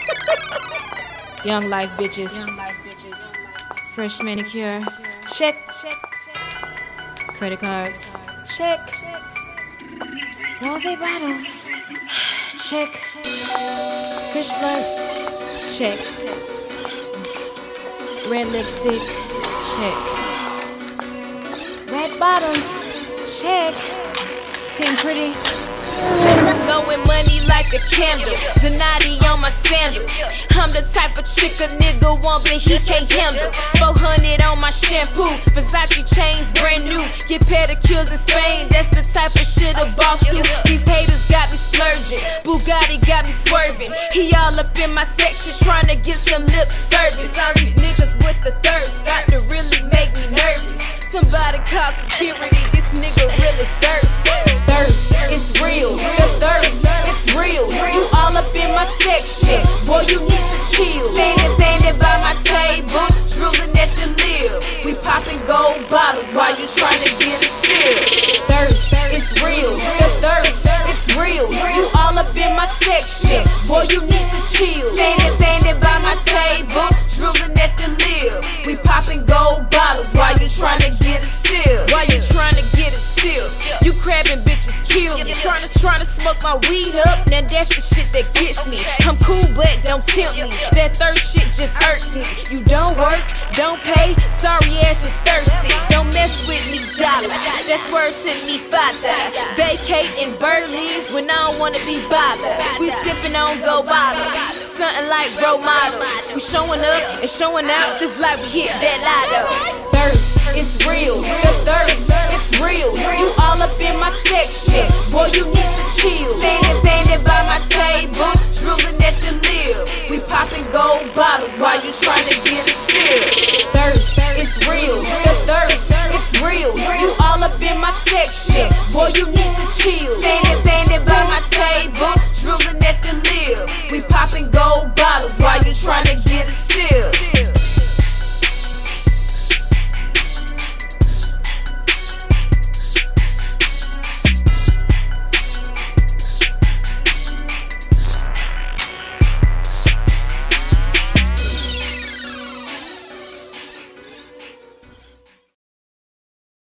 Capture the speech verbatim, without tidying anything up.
Young life bitches. Fresh manicure. Check. Credit cards. Check. Rose bottles. Check. Kush blunts. Check. Red lipstick. Check. Red bottoms. Check. Team pretty. Blowing money like a candle, Zanati on my sandals. I'm the type of chick a nigga want but he can't handle. Four hundred on my shampoo, Versace chains brand new. Get pedicures in Spain, that's the type of shit a boss do. These haters got me splurging, Bugatti got me swerving. He all up in my section trying to get some lip service. All these niggas with the thirst got to really make me nervous. Somebody call security, this nigga really thirsty. Thirst, it's real, the thirst, it's real. You all up in my section, boy you need to chill. Standing, standing by my table, drooling at the lip. We popping gold bottles while you trying to get a sip. Thirst, it's real, the thirst, it's real. You all up in my section, boy you need to chill. Standing, standing by my table, drooling at the lip. We popping gold bottles while you trying to get a sip. While you trying to get a sip, you crabbing bitches kill me. Trying to trying to smoke my weed up, now that's the shit that gets me. I'm cool but don't tempt me, that thirst shit just irks me. You don't work, don't pay, sorry ass just thirsty. Don't mess with me, dollar, that's worth to me, father. Vacating Burleys when I don't wanna be bothered. We sipping on gold bottles, something like role models. We showing up and showing out just like we hit that lotto. Thirst, it's real, the thirst, it's real. You all up in my section, boy you need to chill. Standing, standing by my table, drooling at the lip. We popping gold bottles while you trying to get a sip. Thirst, it's real, the thirst, it's real. You all up in my section, boy you need to chill.